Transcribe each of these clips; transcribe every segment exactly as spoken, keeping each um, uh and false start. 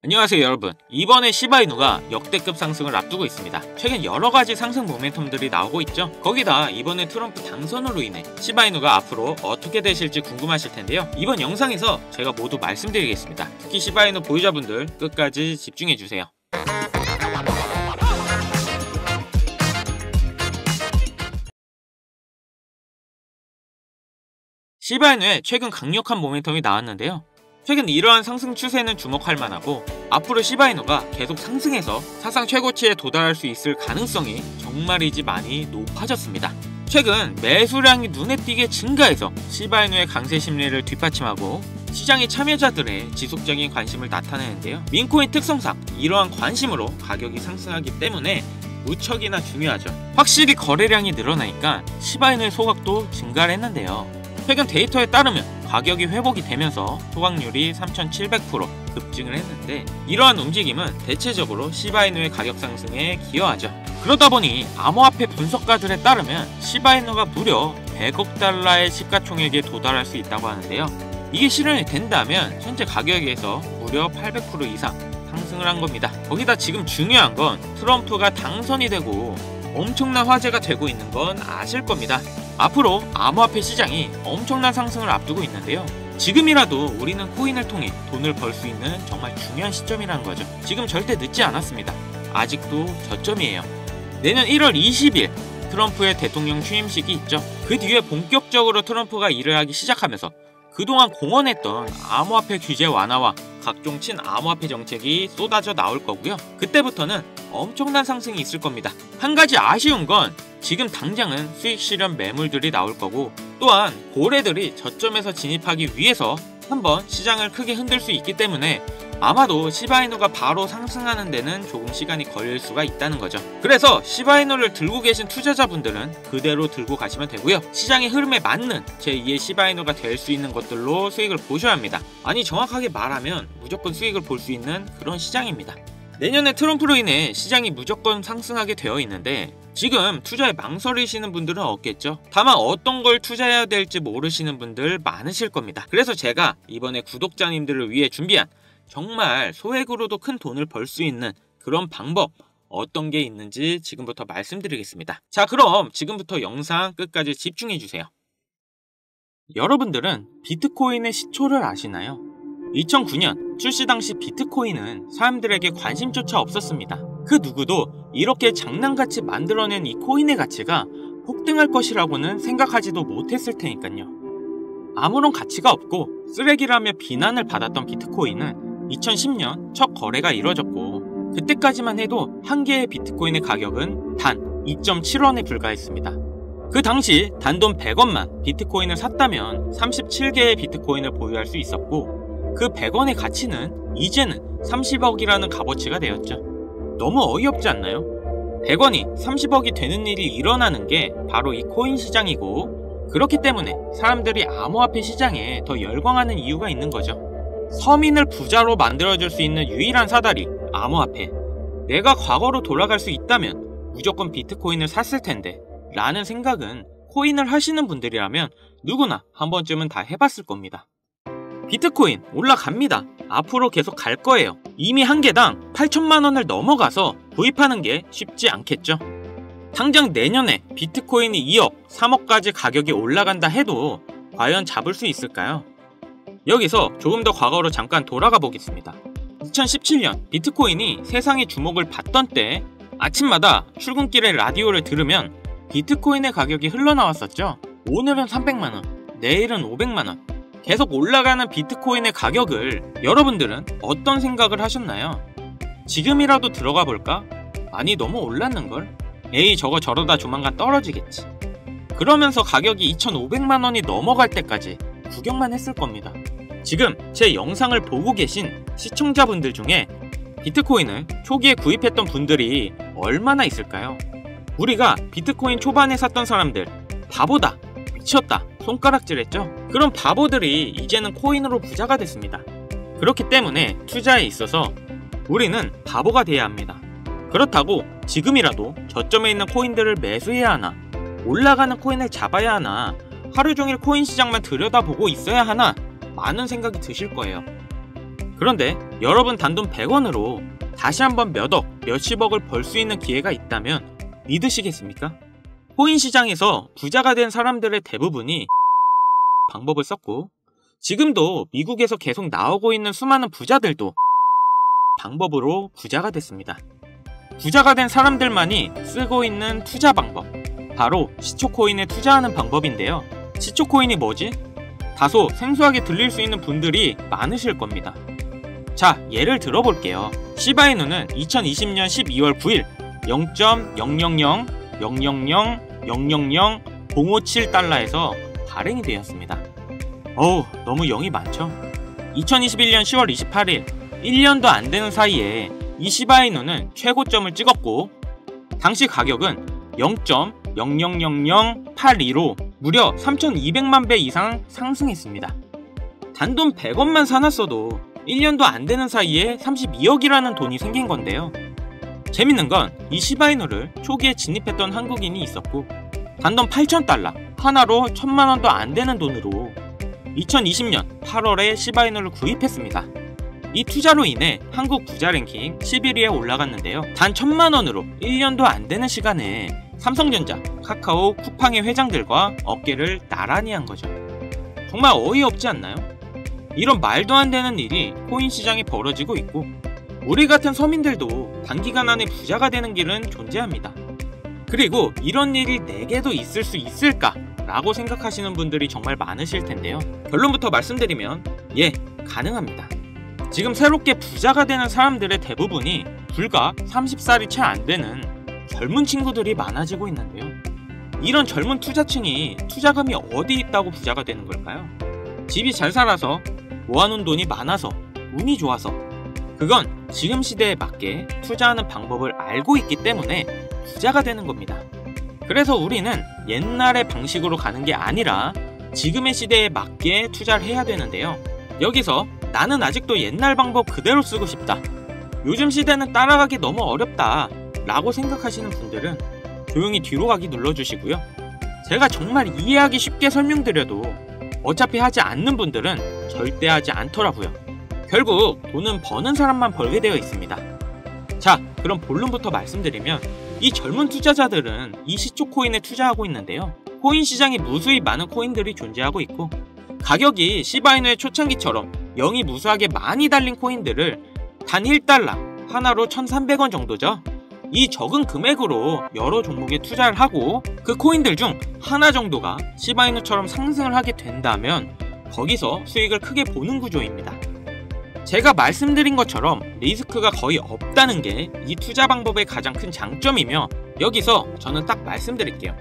안녕하세요 여러분. 이번에 시바이누가 역대급 상승을 앞두고 있습니다. 최근 여러가지 상승 모멘텀들이 나오고 있죠. 거기다 이번에 트럼프 당선으로 인해 시바이누가 앞으로 어떻게 되실지 궁금하실 텐데요. 이번 영상에서 제가 모두 말씀드리겠습니다. 특히 시바이누 보유자분들 끝까지 집중해주세요. 시바이누의 최근 강력한 모멘텀이 나왔는데요. 최근 이러한 상승 추세는 주목할 만하고 앞으로 시바이누가 계속 상승해서 사상 최고치에 도달할 수 있을 가능성이 정말이지 많이 높아졌습니다. 최근 매수량이 눈에 띄게 증가해서 시바이누의 강세 심리를 뒷받침하고 시장의 참여자들의 지속적인 관심을 나타내는데요. 민코인 특성상 이러한 관심으로 가격이 상승하기 때문에 무척이나 중요하죠. 확실히 거래량이 늘어나니까 시바이누의 소각도 증가를 했는데요. 최근 데이터에 따르면 가격이 회복이 되면서 소각률이 삼천칠백 퍼센트 급증을 했는데 이러한 움직임은 대체적으로 시바이누의 가격 상승에 기여하죠. 그러다 보니 암호화폐 분석가들에 따르면 시바이누가 무려 백억 달러의 시가총액에 도달할 수 있다고 하는데요. 이게 실현이 된다면 현재 가격에서 무려 팔백 퍼센트 이상 상승을 한 겁니다. 거기다 지금 중요한 건 트럼프가 당선이 되고 엄청난 화제가 되고 있는 건 아실 겁니다. 앞으로 암호화폐 시장이 엄청난 상승을 앞두고 있는데요. 지금이라도 우리는 코인을 통해 돈을 벌 수 있는 정말 중요한 시점이라는 거죠. 지금 절대 늦지 않았습니다. 아직도 저점이에요. 내년 일월 이십일 트럼프의 대통령 취임식이 있죠. 그 뒤에 본격적으로 트럼프가 일을 하기 시작하면서 그동안 공언했던 암호화폐 규제 완화와 각종 친암호화폐 정책이 쏟아져 나올 거고요. 그때부터는 엄청난 상승이 있을 겁니다. 한 가지 아쉬운 건 지금 당장은 수익 실현 매물들이 나올 거고 또한 고래들이 저점에서 진입하기 위해서 한번 시장을 크게 흔들 수 있기 때문에 아마도 시바이누가 바로 상승하는 데는 조금 시간이 걸릴 수가 있다는 거죠. 그래서 시바이누를 들고 계신 투자자분들은 그대로 들고 가시면 되고요. 시장의 흐름에 맞는 제이의 시바이누가 될 수 있는 것들로 수익을 보셔야 합니다. 아니 정확하게 말하면 무조건 수익을 볼 수 있는 그런 시장입니다. 내년에 트럼프로 인해 시장이 무조건 상승하게 되어 있는데 지금 투자에 망설이시는 분들은 없겠죠. 다만 어떤 걸 투자해야 될지 모르시는 분들 많으실 겁니다. 그래서 제가 이번에 구독자님들을 위해 준비한 정말 소액으로도 큰 돈을 벌 수 있는 그런 방법 어떤 게 있는지 지금부터 말씀드리겠습니다. 자, 그럼 지금부터 영상 끝까지 집중해주세요. 여러분들은 비트코인의 시초를 아시나요? 이천구 년 출시 당시 비트코인은 사람들에게 관심조차 없었습니다. 그 누구도 이렇게 장난같이 만들어낸 이 코인의 가치가 폭등할 것이라고는 생각하지도 못했을 테니까요. 아무런 가치가 없고 쓰레기라며 비난을 받았던 비트코인은 이천십 년 첫 거래가 이뤄졌고 그때까지만 해도 한 개의 비트코인의 가격은 단 이 점 칠 원에 불과했습니다. 그 당시 단돈 백 원만 비트코인을 샀다면 삼십칠 개의 비트코인을 보유할 수 있었고 그 백 원의 가치는 이제는 삼십억이라는 값어치가 되었죠. 너무 어이없지 않나요? 백 원이 삼십억이 되는 일이 일어나는 게 바로 이 코인 시장이고 그렇기 때문에 사람들이 암호화폐 시장에 더 열광하는 이유가 있는 거죠. 서민을 부자로 만들어줄 수 있는 유일한 사다리, 암호화폐. 내가 과거로 돌아갈 수 있다면 무조건 비트코인을 샀을 텐데 라는 생각은 코인을 하시는 분들이라면 누구나 한 번쯤은 다 해봤을 겁니다. 비트코인 올라갑니다. 앞으로 계속 갈 거예요. 이미 한 개당 팔천만 원을 넘어가서 구입하는 게 쉽지 않겠죠. 당장 내년에 비트코인이 이억, 삼억까지 가격이 올라간다 해도 과연 잡을 수 있을까요? 여기서 조금 더 과거로 잠깐 돌아가 보겠습니다. 이천십칠 년 비트코인이 세상의 주목을 받던 때 아침마다 출근길에 라디오를 들으면 비트코인의 가격이 흘러나왔었죠. 오늘은 삼백만 원, 내일은 오백만 원. 계속 올라가는 비트코인의 가격을 여러분들은 어떤 생각을 하셨나요? 지금이라도 들어가 볼까? 아니 너무 올랐는걸? 에이 저거 저러다 조만간 떨어지겠지. 그러면서 가격이 이천오백만 원이 넘어갈 때까지 구경만 했을 겁니다. 지금 제 영상을 보고 계신 시청자분들 중에 비트코인을 초기에 구입했던 분들이 얼마나 있을까요? 우리가 비트코인 초반에 샀던 사람들 바보다, 미쳤다, 손가락질했죠? 그런 바보들이 이제는 코인으로 부자가 됐습니다. 그렇기 때문에 투자에 있어서 우리는 바보가 돼야 합니다. 그렇다고 지금이라도 저점에 있는 코인들을 매수해야 하나, 올라가는 코인을 잡아야 하나, 하루 종일 코인 시장만 들여다보고 있어야 하나 많은 생각이 드실 거예요. 그런데 여러분 단돈 백 원으로 다시 한번 몇억, 몇십억을 벌 수 있는 기회가 있다면 믿으시겠습니까? 코인 시장에서 부자가 된 사람들의 대부분이 방법을 썼고, 지금도 미국에서 계속 나오고 있는 수많은 부자들도 방법으로 부자가 됐습니다. 부자가 된 사람들만이 쓰고 있는 투자 방법, 바로 시초코인에 투자하는 방법인데요. 시초코인이 뭐지? 다소 생소하게 들릴 수 있는 분들이 많으실 겁니다. 자, 예를 들어볼게요. 시바이누는 이천이십 년 십이월 구일 영 점 영영영 영영영 영영영 공오칠 달러에서 발행이 되었습니다. 어우, 너무 영이 많죠? 이천이십일 년 시월 이십팔일 일 년도 안 되는 사이에 이 시바이누는 최고점을 찍었고, 당시 가격은 영 점 영영영영팔이로 무려 삼천이백만 배 이상 상승했습니다. 단돈 백 원만 사놨어도 일 년도 안 되는 사이에 삼십이억이라는 돈이 생긴 건데요. 재밌는 건 이 시바이누를 초기에 진입했던 한국인이 있었고, 단돈 팔천 달러, 하나로 천만 원도 안 되는 돈으로 이천이십 년 팔월에 시바이누를 구입했습니다. 이 투자로 인해 한국 부자 랭킹 십일 위에 올라갔는데요. 단 천만 원으로 일 년도 안 되는 시간에 삼성전자, 카카오, 쿠팡의 회장들과 어깨를 나란히 한 거죠. 정말 어이없지 않나요? 이런 말도 안 되는 일이 코인 시장에 벌어지고 있고, 우리 같은 서민들도 단기간 안에 부자가 되는 길은 존재합니다. 그리고 이런 일이 내게도 있을 수 있을까? 라고 생각하시는 분들이 정말 많으실 텐데요. 결론부터 말씀드리면 예, 가능합니다. 지금 새롭게 부자가 되는 사람들의 대부분이 불과 서른 살이 채 안 되는 젊은 친구들이 많아지고 있는데요. 이런 젊은 투자층이 투자금이 어디 있다고 부자가 되는 걸까요? 집이 잘 살아서, 모아놓은 돈이 많아서, 운이 좋아서, 그건 지금 시대에 맞게 투자하는 방법을 알고 있기 때문에 부자가 되는 겁니다. 그래서 우리는 옛날의 방식으로 가는 게 아니라 지금의 시대에 맞게 투자를 해야 되는데요. 여기서 나는 아직도 옛날 방법 그대로 쓰고 싶다, 요즘 시대는 따라가기 너무 어렵다 라고 생각하시는 분들은 조용히 뒤로 가기 눌러주시고요. 제가 정말 이해하기 쉽게 설명드려도 어차피 하지 않는 분들은 절대 하지 않더라고요. 결국 돈은 버는 사람만 벌게 되어 있습니다. 자, 그럼 본론부터 말씀드리면 이 젊은 투자자들은 이 시초코인에 투자하고 있는데요. 코인 시장에 무수히 많은 코인들이 존재하고 있고, 가격이 시바이누의 초창기처럼 영이 무수하게 많이 달린 코인들을 단 일 달러, 하나로 천삼백 원 정도죠. 이 적은 금액으로 여러 종목에 투자를 하고 그 코인들 중 하나 정도가 시바이누처럼 상승을 하게 된다면 거기서 수익을 크게 보는 구조입니다. 제가 말씀드린 것처럼 리스크가 거의 없다는 게 이 투자 방법의 가장 큰 장점이며, 여기서 저는 딱 말씀드릴게요.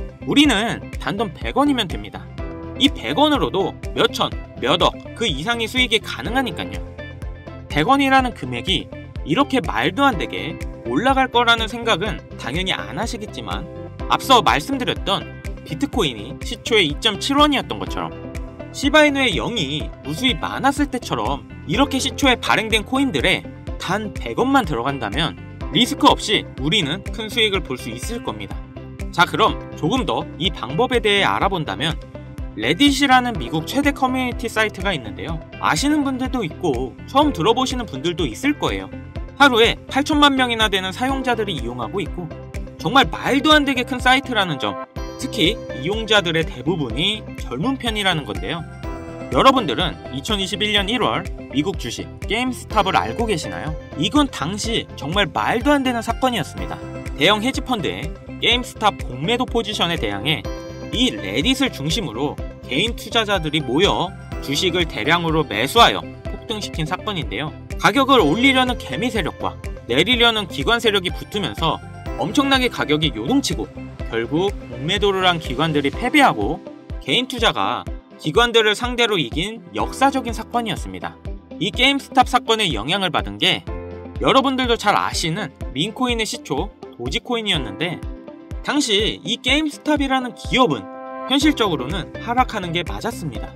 우리는 단돈 백 원이면 됩니다. 이 백 원으로도 몇천, 몇억 그 이상의 수익이 가능하니까요. 백 원이라는 금액이 이렇게 말도 안 되게 올라갈 거라는 생각은 당연히 안 하시겠지만, 앞서 말씀드렸던 비트코인이 시초에 이 점 칠 원이었던 것처럼 시바이누의 영이 무수히 많았을 때처럼 이렇게 시초에 발행된 코인들에 단 백 원만 들어간다면 리스크 없이 우리는 큰 수익을 볼 수 있을 겁니다. 자, 그럼 조금 더 이 방법에 대해 알아본다면 레딧이라는 미국 최대 커뮤니티 사이트가 있는데요. 아시는 분들도 있고 처음 들어보시는 분들도 있을 거예요. 하루에 팔천만 명이나 되는 사용자들이 이용하고 있고 정말 말도 안 되게 큰 사이트라는 점, 특히 이용자들의 대부분이 젊은 편이라는 건데요. 여러분들은 이천이십일 년 일월 미국 주식 게임스탑을 알고 계시나요? 이건 당시 정말 말도 안 되는 사건이었습니다. 대형 헤지펀드의 게임스탑 공매도 포지션에 대항해 이 레딧을 중심으로 개인 투자자들이 모여 주식을 대량으로 매수하여 폭등시킨 사건인데요. 가격을 올리려는 개미 세력과 내리려는 기관 세력이 붙으면서 엄청나게 가격이 요동치고 결국 공매도를 한 기관들이 패배하고 개인 투자가 기관들을 상대로 이긴 역사적인 사건이었습니다. 이 게임스탑 사건의 영향을 받은 게 여러분들도 잘 아시는 민코인의 시초 도지코인이었는데, 당시 이 게임스탑이라는 기업은 현실적으로는 하락하는 게 맞았습니다.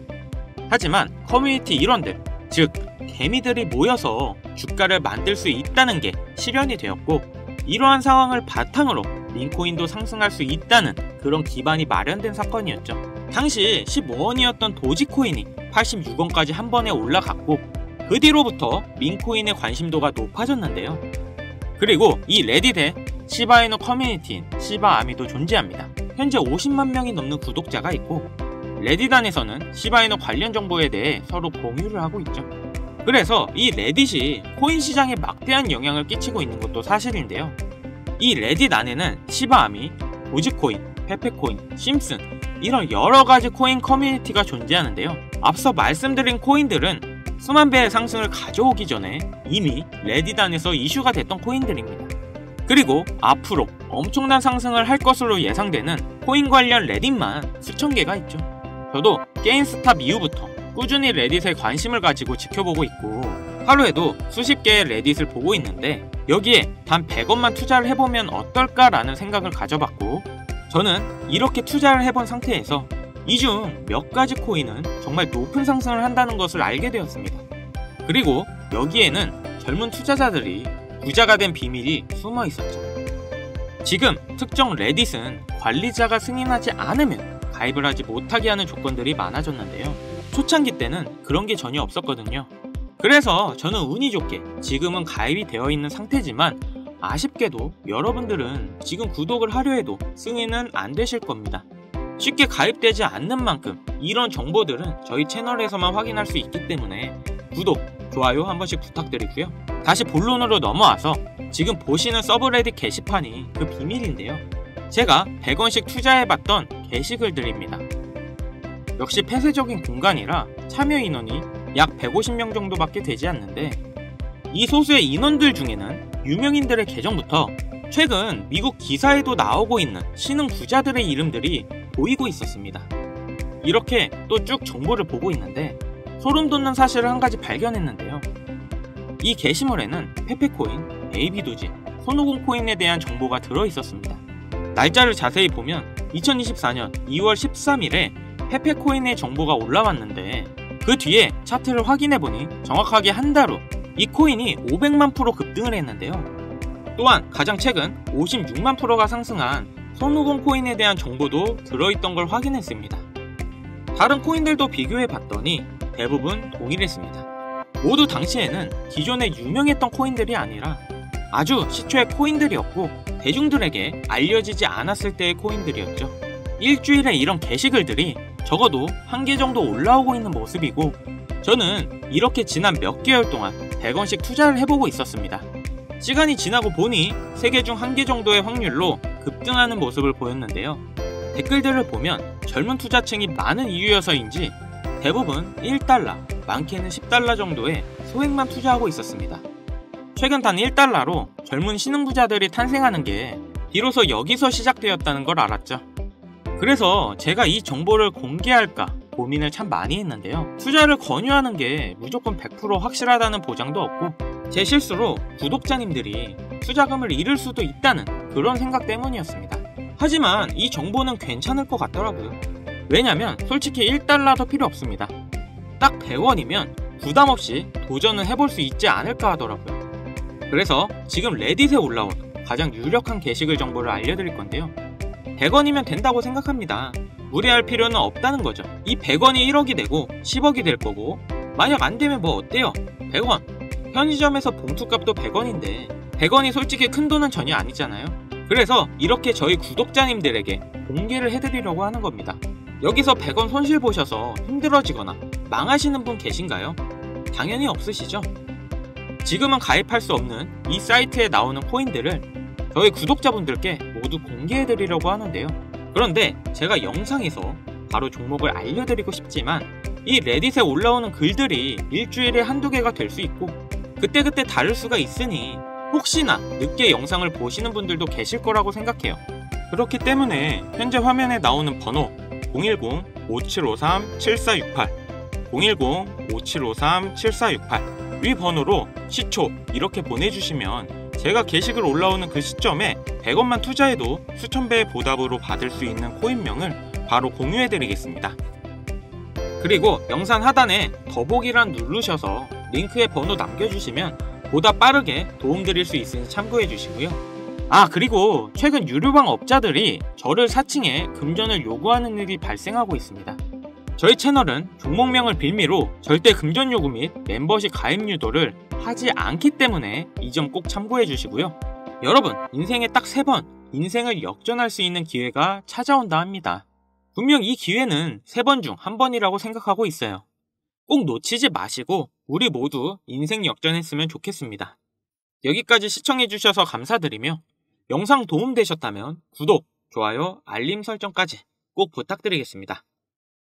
하지만 커뮤니티 일원들, 즉 개미들이 모여서 주가를 만들 수 있다는 게 실현이 되었고, 이러한 상황을 바탕으로 민코인도 상승할 수 있다는 그런 기반이 마련된 사건이었죠. 당시 십오 원이었던 도지코인이 팔십육 원까지 한 번에 올라갔고, 그 뒤로부터 민코인의 관심도가 높아졌는데요. 그리고 이 레딧에 시바이누 커뮤니티인 시바아미도 존재합니다. 현재 오십만 명이 넘는 구독자가 있고 레딧 안에서는 시바이누 관련 정보에 대해 서로 공유를 하고 있죠. 그래서 이 레딧이 코인 시장에 막대한 영향을 끼치고 있는 것도 사실인데요. 이 레딧 안에는 시바아미, 도지코인, 페페코인, 심슨 이런 여러가지 코인 커뮤니티가 존재하는데요. 앞서 말씀드린 코인들은 수만 배의 상승을 가져오기 전에 이미 레딧 안에서 이슈가 됐던 코인들입니다. 그리고 앞으로 엄청난 상승을 할 것으로 예상되는 코인 관련 레딧만 수천 개가 있죠. 저도 게임스탑 이후부터 꾸준히 레딧에 관심을 가지고 지켜보고 있고 하루에도 수십 개의 레딧을 보고 있는데 여기에 단 백 원만 투자를 해보면 어떨까라는 생각을 가져봤고 저는 이렇게 투자를 해본 상태에서 이 중 몇 가지 코인은 정말 높은 상승을 한다는 것을 알게 되었습니다. 그리고 여기에는 젊은 투자자들이 부자가 된 비밀이 숨어 있었죠. 지금 특정 레딧은 관리자가 승인하지 않으면 가입을 하지 못하게 하는 조건들이 많아졌는데요. 초창기 때는 그런 게 전혀 없었거든요. 그래서 저는 운이 좋게 지금은 가입이 되어 있는 상태지만 아쉽게도 여러분들은 지금 구독을 하려 해도 승인은 안 되실 겁니다. 쉽게 가입되지 않는 만큼 이런 정보들은 저희 채널에서만 확인할 수 있기 때문에 구독, 좋아요 한 번씩 부탁드리고요. 다시 본론으로 넘어와서 지금 보시는 서브레딧 게시판이 그 비밀인데요. 제가 백 원씩 투자해봤던 게시글들입니다. 역시 폐쇄적인 공간이라 참여 인원이 약 백오십 명 정도밖에 되지 않는데 이 소수의 인원들 중에는 유명인들의 계정부터 최근 미국 기사에도 나오고 있는 신흥 부자들의 이름들이 보이고 있었습니다. 이렇게 또 쭉 정보를 보고 있는데 소름 돋는 사실을 한 가지 발견했는데요. 이 게시물에는 페페코인, 베이비도지, 손오공 코인에 대한 정보가 들어있었습니다. 날짜를 자세히 보면 이천이십사 년 이월 십삼일에 페페코인의 정보가 올라왔는데 그 뒤에 차트를 확인해보니 정확하게 한 달 후 이 코인이 오백만 프로 급등을 했는데요. 또한 가장 최근 오십육만 프로가 상승한 손오공 코인에 대한 정보도 들어있던 걸 확인했습니다. 다른 코인들도 비교해봤더니 대부분 동일했습니다. 모두 당시에는 기존에 유명했던 코인들이 아니라 아주 시초의 코인들이었고 대중들에게 알려지지 않았을 때의 코인들이었죠. 일주일에 이런 게시글들이 적어도 한 개 정도 올라오고 있는 모습이고 저는 이렇게 지난 몇 개월 동안 백 원씩 투자를 해보고 있었습니다. 시간이 지나고 보니 세 개 중 한 개 정도의 확률로 급등하는 모습을 보였는데요. 댓글들을 보면 젊은 투자층이 많은 이유여서인지 대부분 일 달러, 많게는 십 달러 정도의 소액만 투자하고 있었습니다. 최근 단 일 달러로 젊은 신흥부자들이 탄생하는 게 비로소 여기서 시작되었다는 걸 알았죠. 그래서 제가 이 정보를 공개할까 고민을 참 많이 했는데요. 투자를 권유하는 게 무조건 백 퍼센트 확실하다는 보장도 없고 제 실수로 구독자님들이 투자금을 잃을 수도 있다는 그런 생각 때문이었습니다. 하지만 이 정보는 괜찮을 것 같더라고요. 왜냐면 솔직히 일 달러도 필요 없습니다. 딱 백 원이면 부담없이 도전을 해볼 수 있지 않을까 하더라고요. 그래서 지금 레딧에 올라온 가장 유력한 게시글 정보를 알려드릴 건데요. 백 원이면 된다고 생각합니다. 무리할 필요는 없다는 거죠. 이 백 원이 일억이 되고 십억이 될 거고 만약 안 되면 뭐 어때요? 백 원. 편의점에서 봉투값도 백 원인데 백 원이 솔직히 큰 돈은 전혀 아니잖아요. 그래서 이렇게 저희 구독자님들에게 공개를 해드리려고 하는 겁니다. 여기서 백 원 손실 보셔서 힘들어지거나 망하시는 분 계신가요? 당연히 없으시죠? 지금은 가입할 수 없는 이 사이트에 나오는 코인들을 저희 구독자분들께 모두 공개해드리려고 하는데요. 그런데 제가 영상에서 바로 종목을 알려드리고 싶지만 이 레딧에 올라오는 글들이 일주일에 한두 개가 될 수 있고 그때그때 다를 수가 있으니 혹시나 늦게 영상을 보시는 분들도 계실 거라고 생각해요. 그렇기 때문에 현재 화면에 나오는 번호 공일공 오칠오삼 칠사육팔 공일공 오칠오삼 칠사육팔 위 번호로 시초 이렇게 보내주시면 제가 게시글 올라오는 그 시점에 백 원만 투자해도 수천 배의 보답으로 받을 수 있는 코인명을 바로 공유해드리겠습니다. 그리고 영상 하단에 더보기란 누르셔서 링크에 번호 남겨주시면 보다 빠르게 도움드릴 수 있으니 참고해주시고요. 아 그리고 최근 유료방 업자들이 저를 사칭해 금전을 요구하는 일이 발생하고 있습니다. 저희 채널은 종목명을 빌미로 절대 금전 요구 및 멤버십 가입 유도를 하지 않기 때문에 이 점 꼭 참고해 주시고요. 여러분, 인생에 딱 세 번 인생을 역전할 수 있는 기회가 찾아온다 합니다. 분명 이 기회는 세 번 중 한 번이라고 생각하고 있어요. 꼭 놓치지 마시고 우리 모두 인생 역전했으면 좋겠습니다. 여기까지 시청해주셔서 감사드리며 영상 도움되셨다면 구독, 좋아요, 알림 설정까지 꼭 부탁드리겠습니다.